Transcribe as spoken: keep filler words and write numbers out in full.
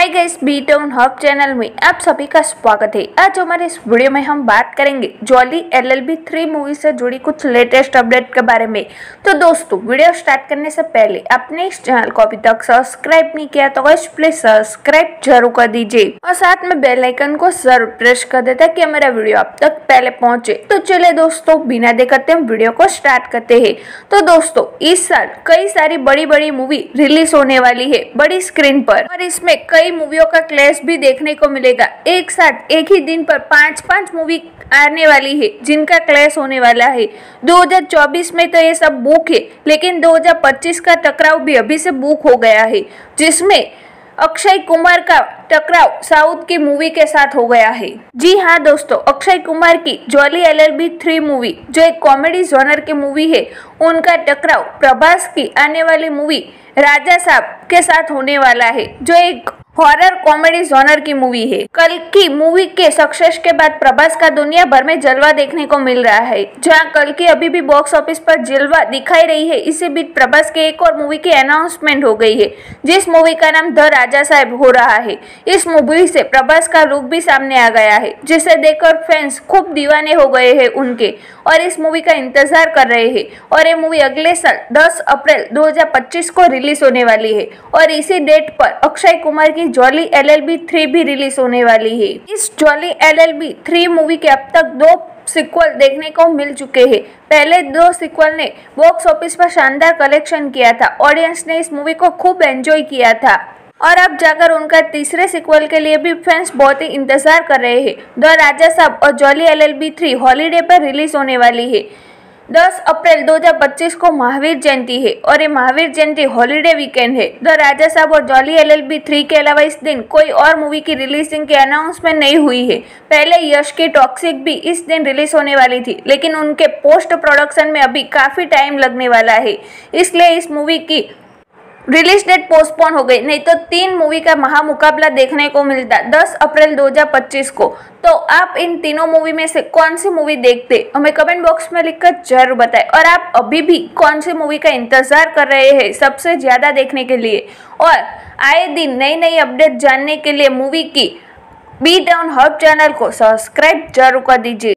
हाय guys, B town hub channel में आप सभी का स्वागत है। आज हमारे इस वीडियो में हम बात करेंगे Jolly L L B three movie से जुड़ी कुछ लेटेस्ट अपडेट के बारे में। तो दोस्तों, वीडियो स्टार्ट करने से पहले आपने इस चैनल को अभी तक सब्सक्राइब नहीं किया तो गाइस प्लीज सब्सक्राइब जरूर कर दीजिए और साथ में बेल आइकन को जरूर प्रेस कर दे ताकि हमारा वीडियो आप तक पहले पहुंचे। तो चले दोस्तों, बिना देर करते हम वीडियो को स्टार्ट करते हैं। तो दोस्तों, इस साल कई सारी बड़ी बड़ी मूवी रिलीज होने वाली है बड़ी स्क्रीन पर, और इसमें कई मूवियों का क्लैश भी देखने को मिलेगा। एक साथ एक ही दिन पर पांच पांच मूवी आने वाली है जिनका क्लैश होने वाला है। दो हज़ार चौबीस में तो ये सब बुक है, लेकिन दो हज़ार पच्चीस का टकराव भी अभी से बुक हो गया है, जिसमें अक्षय कुमार का टकराव साउथ की मूवी के साथ हो गया है। जी हाँ दोस्तों, अक्षय कुमार की jolly L L B three movie जो एक कॉमेडी जॉनर की मूवी है, उनका टकराव प्रभास की आने वाली मूवी राजा साहब के साथ होने वाला है, जो एक हॉरर कॉमेडी जॉनर की मूवी है। कल की मूवी के सक्सेस के बाद प्रभास का दुनिया भर में जलवा देखने को मिल रहा है। जहां कल की अभी भी बॉक्स ऑफिस पर जलवा दिखाई रही है, इसी बीच प्रभास के एक और मूवी की अनाउंसमेंट हो गई है, जिस मूवी का नाम द राजा साहब हो रहा है। इस मूवी से प्रभास का लुक भी सामने आ गया है, जिसे देखकर फैंस खूब दीवाने हो गए हैं उनके, और इस मूवी का इंतजार कर रहे हैं। और ये मूवी अगले साल दस अप्रैल दो हज़ार पच्चीस को रिलीज होने वाली है, और इसी डेट पर अक्षय कुमार की jolly L L B three भी रिलीज होने वाली है। इस jolly L L B three movie के अब तक दो सीक्वल देखने को मिल चुके हैं। पहले दो सीक्वल ने बॉक्स ऑफिस पर शानदार कलेक्शन किया था, ऑडियंस ने इस मूवी को खूब एंजॉय किया था, और अब जाकर उनका तीसरे सीक्वल के लिए भी फैंस बहुत ही इंतजार कर रहे हैं। द राजा साहब और jolly L L B three holiday पर रिलीज होने वाली है। दस अप्रैल दो हज़ार पच्चीस को महावीर जयंती है, और ये महावीर जयंती हॉलीडे वीकेंड है। द राजा साहब और jolly L L B three के अलावा इस दिन कोई और मूवी की रिलीजिंग की अनाउंसमेंट नहीं हुई है। पहले यश की टॉक्सिक भी इस दिन रिलीज होने वाली थी, लेकिन उनके पोस्ट प्रोडक्शन में अभी काफी टाइम लगने वाला है, इसलिए इस मूवी की रिलीज डेट पोस्टपोन हो गई। नहीं तो तीन मूवी का महामुकाबला देखने को मिलता दस अप्रैल दो हज़ार पच्चीस को। तो आप इन तीनों मूवी में से कौन सी मूवी देखते, हमें कमेंट बॉक्स में लिखकर जरूर बताएं। और आप अभी भी कौन सी मूवी का इंतजार कर रहे हैं सबसे ज्यादा देखने के लिए, और आए दिन नई नई अपडेट जानने के लिए मूवी की बी टाउन हब चैनल को सब्सक्राइब जरूर कर दीजिए।